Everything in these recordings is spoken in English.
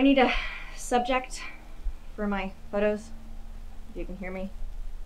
need a subject for my photos, if you can hear me.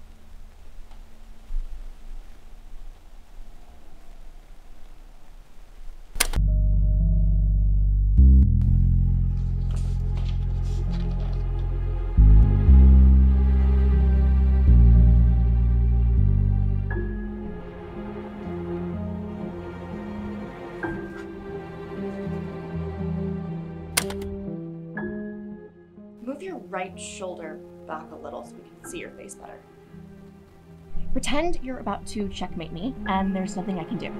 Move your right shoulder back a little so we can see your face better. Pretend you're about to checkmate me and there's nothing I can do.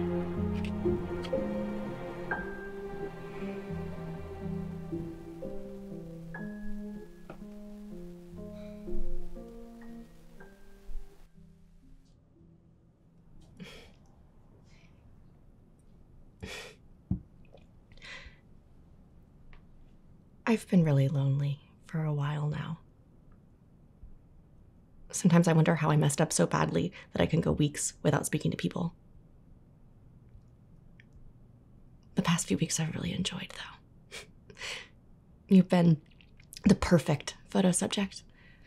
I've been really lonely for a while now. Sometimes I wonder how I messed up so badly that I can go weeks without speaking to people. The past few weeks I've really enjoyed, though. You've been the perfect photo subject.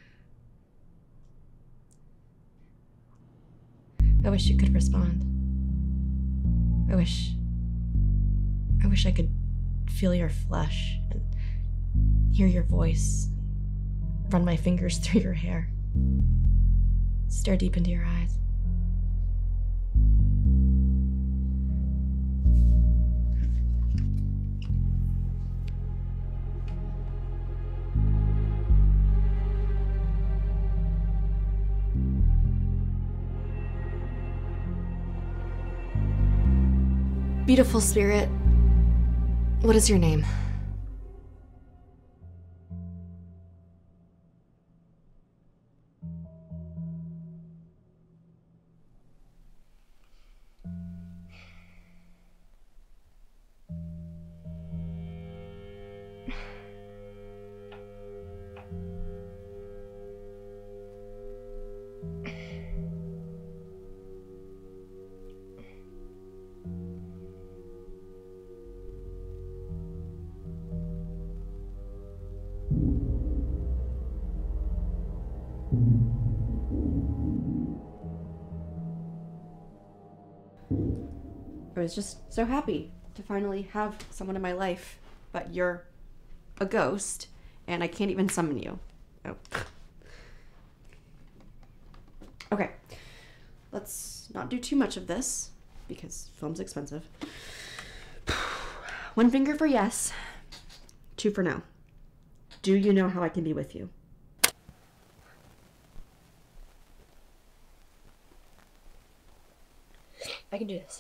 I wish you could respond. I wish I could feel your flesh and hear your voice, run my fingers through your hair, stare deep into your eyes. Beautiful spirit, what is your name? I was just so happy to finally have someone in my life, but you're a ghost, and I can't even summon you. Oh. Okay, let's not do too much of this, because film's expensive. 1 finger for yes, 2 for no. Do you know how I can be with you? I can do this.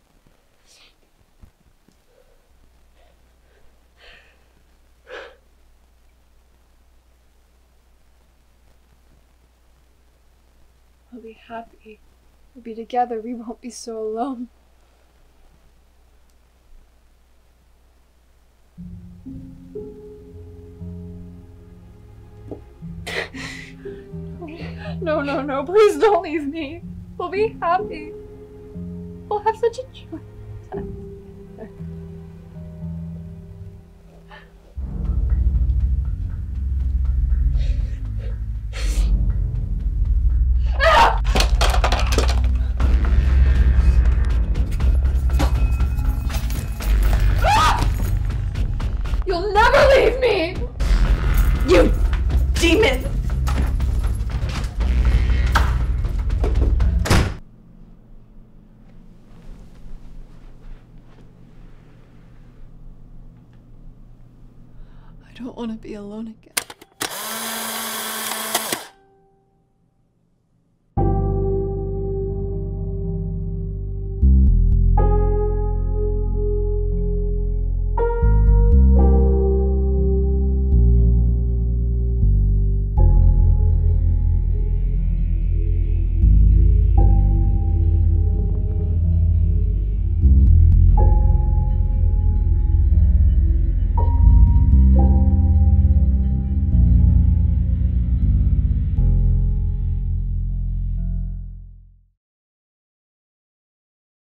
I'll be happy. We'll be together. We won't be so alone. No, please don't leave me. We'll be happy. We'll have such a joy. You'll never leave me! You demon! I don't want to be alone again.